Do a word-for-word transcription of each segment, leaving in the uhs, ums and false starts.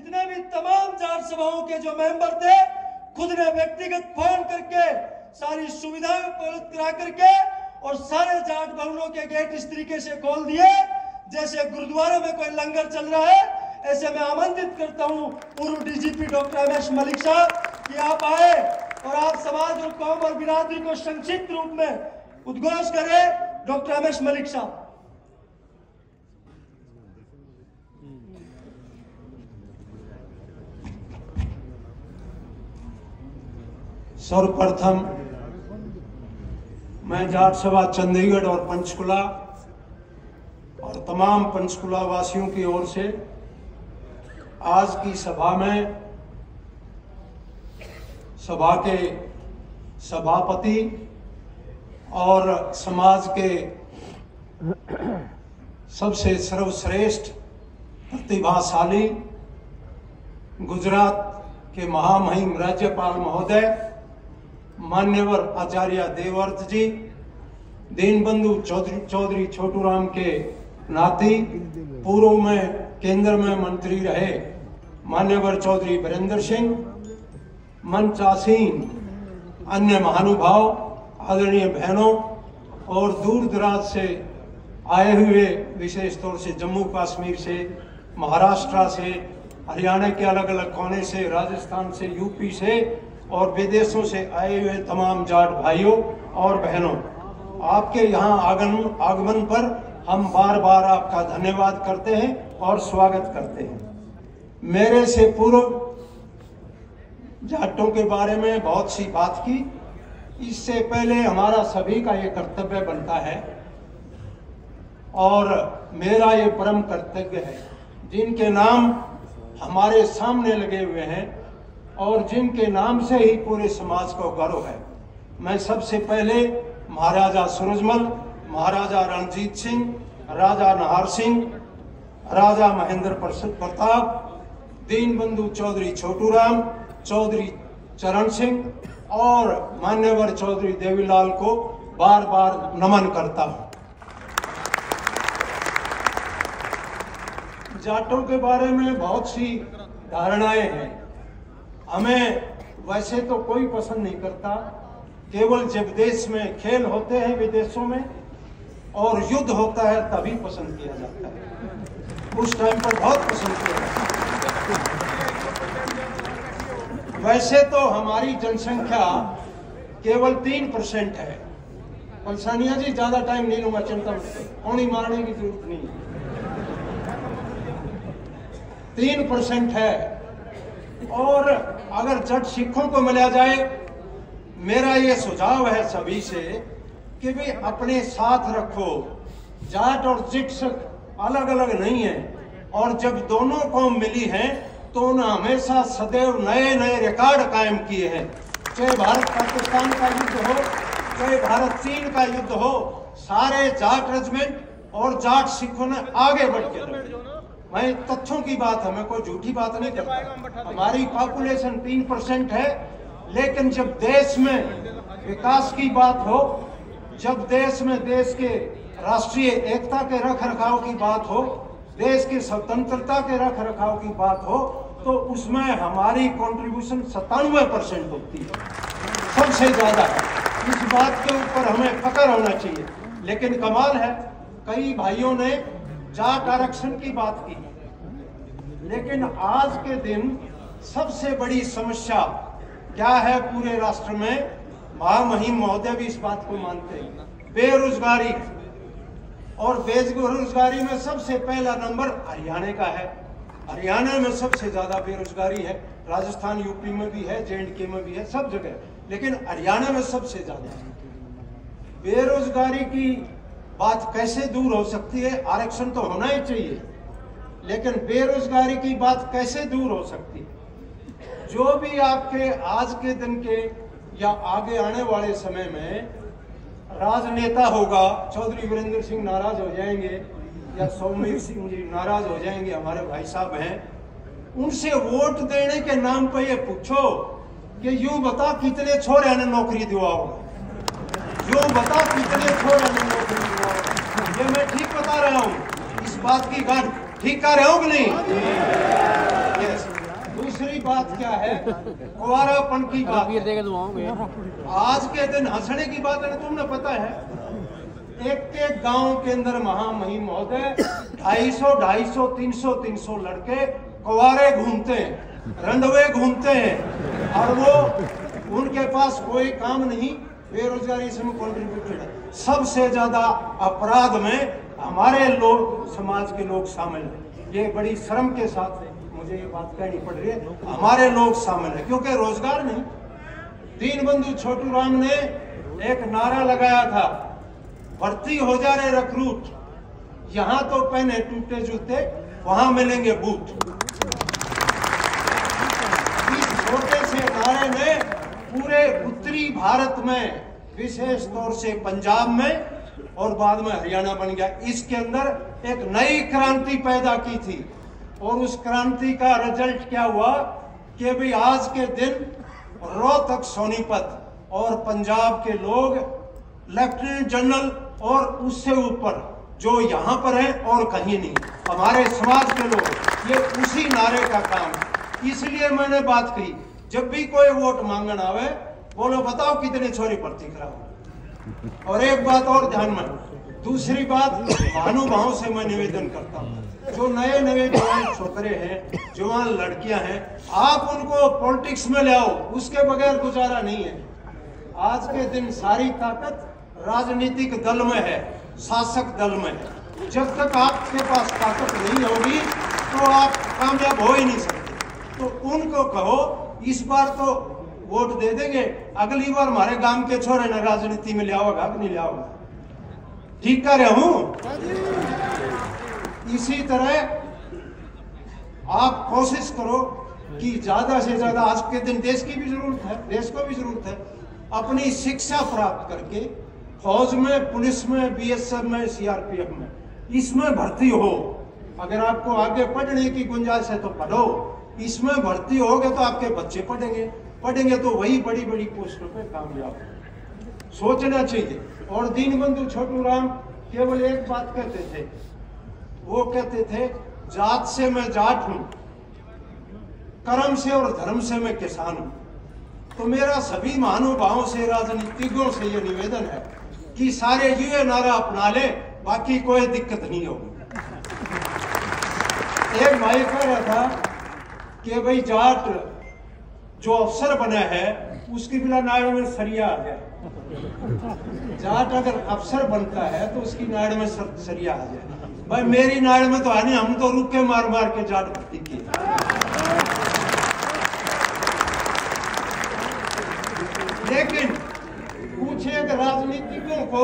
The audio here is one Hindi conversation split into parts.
जितने भी तमाम जाट सभाओं के जो मेंबर थे, खुद ने व्यक्तिगत फोन करके सारी सुविधाएं उपलब्ध करा करके और सारे जाट भवनों के गेट इस तरीके से खोल दिए जैसे गुरुद्वारे में कोई लंगर चल रहा है। ऐसे मैं आमंत्रित करता हूं पूर्व डीजीपी डॉक्टर रमेश मलिक साहब कि आप आए और आप समाज और कौम और बिरादरी को संक्षिप्त रूप में उद्घोष करें। डॉक्टर रमेश मलिक साहब। सर्वप्रथम मैं जाट सभा चंडीगढ़ और पंचकुला और तमाम पंचकुला वासियों की ओर से आज की सभा में सभा के सभापति और समाज के सबसे सर्वश्रेष्ठ प्रतिभाशाली गुजरात के महामहिम राज्यपाल महोदय मान्यवर आचार्य देवव्रत जी, दीनबंधु चौधरी चौधरी छोटूराम के नाती पूर्व में केंद्र में मंत्री रहे मान्यवर चौधरी वीरेंद्र सिंह, मंचासीन अन्य महानुभाव, आदरणीय बहनों और दूर दराज से आए हुए, विशेष तौर से जम्मू कश्मीर से, महाराष्ट्र से, हरियाणा के अलग अलग कोने से, राजस्थान से, यूपी से और विदेशों से आए हुए तमाम जाट भाइयों और बहनों, आपके यहाँ आगमन आगमन पर हम बार बार आपका धन्यवाद करते हैं और स्वागत करते हैं। मेरे से पूर्व जाटों के बारे में बहुत सी बात की, इससे पहले हमारा सभी का ये कर्तव्य बनता है और मेरा ये परम कर्तव्य है, जिनके नाम हमारे सामने लगे हुए हैं और जिनके नाम से ही पूरे समाज को गर्व है। मैं सबसे पहले महाराजा सूरजमल, महाराजा रणजीत सिंह, राजा नाहर सिंह, राजा महेंद्र प्रताप, दीनबंधु चौधरी छोटूराम, चौधरी चरण सिंह और मान्यवर चौधरी देवीलाल को बार बार नमन करता हूं। जाटों के बारे में बहुत सी धारणाएं हैं। हमें वैसे तो कोई पसंद नहीं करता, केवल जब देश में खेल होते हैं विदेशों में और युद्ध होता है तभी पसंद किया जाता है, उस टाइम पर बहुत पसंद किया जाता है। वैसे तो हमारी जनसंख्या केवल तीन परसेंट है। पलसानिया जी ज्यादा टाइम नहीं लूंगा, चिंता मत, कौनी मारने की जरूरत नहीं, तीन परसेंट है। और अगर जट सिखों को मिला जाए, मेरा ये सुझाव है सभी से कि भाई अपने साथ रखो, जाट और सिख अलग अलग नहीं है और जब दोनों कौम मिली हैं तो उन्हें हमेशा सदैव नए नए रिकॉर्ड कायम किए हैं। चाहे भारत पाकिस्तान का युद्ध हो, चाहे भारत चीन का युद्ध हो, सारे जाट रेजिमेंट और जाट सिखों ने आगे बढ़ के, मैं तथ्यों की बात है, मैं कोई झूठी बात नहीं करता। हमारी पॉपुलेशन तीन परसेंट है, लेकिन जब देश में विकास की बात हो, जब देश में देश के राष्ट्रीय एकता के रख रखाव की बात हो, देश की स्वतंत्रता के रख रखाव की बात हो, तो उसमें हमारी कंट्रीब्यूशन सत्तानवे परसेंट होती है, सबसे ज्यादा है। इस बात के ऊपर हमें फक्र होना चाहिए। लेकिन कमाल है, कई भाइयों ने जाट आरक्षण की बात की, लेकिन आज के दिन सबसे बड़ी समस्या क्या है पूरे राष्ट्र में, महामहिम महोदय भी इस बात को मानते हैं, बेरोजगारी। और बेरोजगारी में सबसे पहला नंबर हरियाणा का है। हरियाणा में सबसे ज्यादा बेरोजगारी है, राजस्थान यूपी में भी है, जे एंड के में भी है, सब जगह, लेकिन हरियाणा में सबसे ज्यादा है। बेरोजगारी की बात कैसे दूर हो सकती है? आरक्षण तो होना ही चाहिए, लेकिन बेरोजगारी की बात कैसे दूर हो सकती है? जो भी आपके आज के दिन के या आगे आने वाले समय में राजनेता होगा, चौधरी वीरेंद्र सिंह नाराज हो जाएंगे या सौमीर सिंह जी नाराज हो जाएंगे, हमारे भाई साहब हैं, उनसे वोट देने के नाम पर ये पूछो कि यूं बता कितने छोरे ने नौकरी दिवाओगे, यूं बता कितने छोरे ने नौकरी दिवाओगे। ये मैं ठीक बता रहा हूँ, इस बात की गांठ ठीक कर रहे हो कि नहीं? यस। बात क्या है, कुंवारापन की बात है। आज के दिन हंसने की बात है, तुमने पता है एक एक गांव के अंदर महामहिम महोदय ढाई सौ ढाई सौ तीन सौ तीन सौ लड़के कुंवारे घूमते हैं, रंडवे घूमते हैं, और वो उनके पास कोई काम नहीं, बेरोजगारी इसमें कॉन्ट्रीब्यूटेड है। सबसे ज्यादा अपराध में हमारे लोग, समाज के लोग शामिल हैं। ये बड़ी शर्म के साथ मुझे ये बात कहनी पड़ रही है, हमारे लोग शामिल हैं, क्योंकि रोजगार नहीं। दीनबंधु छोटू राम ने एक नारा लगाया था, भर्ती हो जा रहे रिक्रूट, यहां तो पहने टूटे जूते, वहां मिलेंगे बूट। इस छोटे से नारे ने पूरे उत्तरी भारत में, विशेष तौर से पंजाब में और बाद में हरियाणा बन गया, इसके अंदर एक नई क्रांति पैदा की थी। और उस क्रांति का रिजल्ट क्या हुआ कि भाई आज के दिन रोहतक, सोनीपत और पंजाब के लोग लेफ्टिनेंट जनरल और उससे ऊपर जो यहाँ पर है और कहीं नहीं, हमारे समाज के लोग, ये उसी नारे का काम। इसलिए मैंने बात कही, जब भी कोई वोट मांगन आवे, बोलो बताओ कितने छोरी भर्ती कराओ। और एक बात और ध्यान में, दूसरी बात महानुभावों से मैं निवेदन करता हूँ, जो नए नए जवान छोकरे हैं, जवान लड़कियां हैं, आप उनको पॉलिटिक्स में ले आओ, उसके बगैर गुजारा नहीं है। आज के दिन सारी ताकत राजनीतिक दल में है, शासक दल में है। जब तक आपके पास ताकत नहीं होगी तो आप कामयाब हो ही नहीं सकते। तो उनको कहो इस बार तो वोट दे देंगे, अगली बार हमारे गांव के छोरे न राजनीति में ले आओगा कि नहीं ले आओगा। ठीक कर रहा हूं। इसी तरह आप कोशिश करो कि ज्यादा से ज्यादा, आज के दिन देश की भी जरूरत है, देश को भी जरूरत है, अपनी शिक्षा प्राप्त करके फौज में, पुलिस में, बीएसएफ में, सीआरपीएफ में, इसमें भर्ती हो। अगर आपको आगे पढ़ने की गुंजाइश है तो पढ़ो, इसमें भर्ती होगे तो आपके बच्चे पढ़ेंगे, पढ़ेंगे तो वही बड़ी बड़ी पोस्टों पे कामयाब। सोचना चाहिए। और दीनबंधु छोटू राम केवल एक बात कहते थे, वो कहते थे जात से मैं जाट हूं, कर्म से और धर्म से मैं किसान हूं। तो मेरा सभी महानुभावों से, राजनीतिज्ञों से यह निवेदन है कि सारे ये नारा अपना ले, बाकी कोई दिक्कत नहीं होगी। एक भाई कह रहा था कि भाई जाट जो अफसर बना है उसकी बिना नाड़ में सरिया आ जाए। जाट अगर अफसर बनता है तो उसकी नाड़ में सर, सरिया आ जाए। भाई मेरी नाड़ में तो आनी, हम तो रुके मार मार के जाट भर्ती किए। लेकिन पूछे कि राजनीतिकों को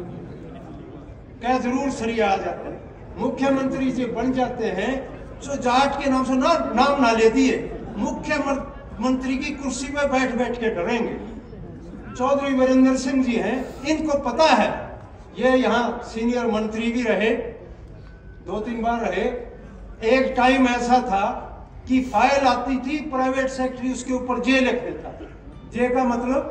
क्या जरूर सरिया आ जाता है। मुख्यमंत्री जी बन जाते हैं जो जाट के नाम से ना नाम ना ले दिए, मुख्यमंत्री की कुर्सी पे बैठ बैठ के डरेंगे। चौधरी वीरेंद्र सिंह जी हैं, इनको पता है, ये यहाँ सीनियर मंत्री भी रहे, दो तीन बार रहे। एक टाइम ऐसा था कि फाइल आती थी, प्राइवेट सेक्रेटरी उसके ऊपर जे लिख देता। जे का मतलब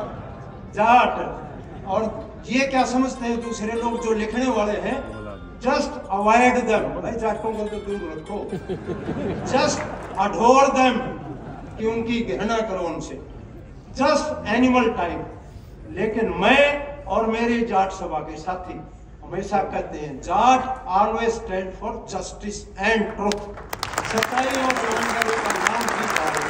जाट। और ये क्या समझते हैं दूसरे लोग जो लिखने वाले हैं, जस्ट अवॉइड देम, भाई जाटों को तो दूर रखो, जस्ट अडोर देम, कि उनकी घृणा करो उनसे, जस्ट एनिमल टाइप। लेकिन मैं और मेरे जाट सभा के साथी हमेशा कहते हैं, Jat always stand for justice and truth. सच्चाई और ईमानदारी का नाम ही जाट।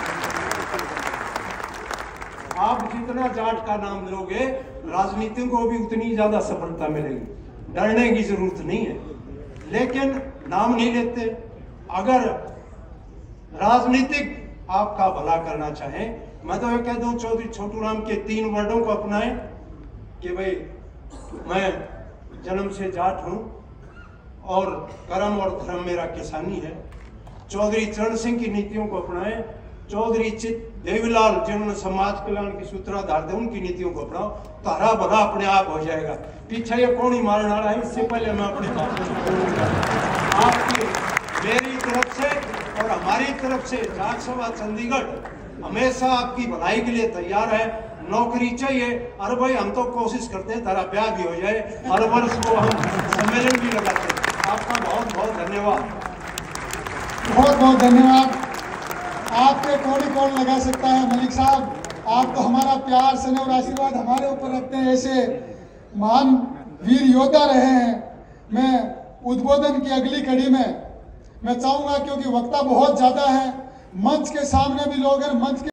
आप जितना जाट का नाम लोगे, राजनीति को भी उतनी ज्यादा सफलता मिलेगी, डरने की जरूरत नहीं है। लेकिन नाम नहीं लेते। अगर राजनीतिक आपका भला करना चाहें, मैं तो ये कह दूं, चौधरी छोटू राम के तीन वर्डों को अपनाएं कि भाई मैं जन्म से जाट हूं और कर्म और धर्म मेरा किसानी है। चौधरी चरण सिंह की नीतियों को अपनाएं। चौधरी चित देवीलाल जिन्होंने समाज कल्याण की सूत्राधार थे, उनकी नीतियों को अपनाओ, तो हरा भरा अपने आप हो जाएगा। पीछे ये कौन ही मारने वाला है, इससे पहले मैं अपने आपकी, मेरी तरफ से और हमारी तरफ से जाट सभा चंडीगढ़ हमेशा आपकी भलाई के लिए तैयार है। नौकरी चाहिए, अरे भाई हम तो कोशिश करते हैं तारा ब्याह भी हो जाए, हर वर्ष को हम सम्मेलन भी लगाते हैं। आपका बहुत बहुत धन्यवाद। बहुत बहुत धन्यवाद। कौन लगा सकता है। मलिक साहब, आप तो हमारा प्यार स्नेह और आशीर्वाद हमारे ऊपर रखते हैं, ऐसे महान वीर योद्धा रहे हैं। मैं उद्बोधन की अगली कड़ी में मैं चाहूंगा, क्योंकि वक्ता बहुत ज्यादा है, मंच के सामने भी लोग हैं, मंच के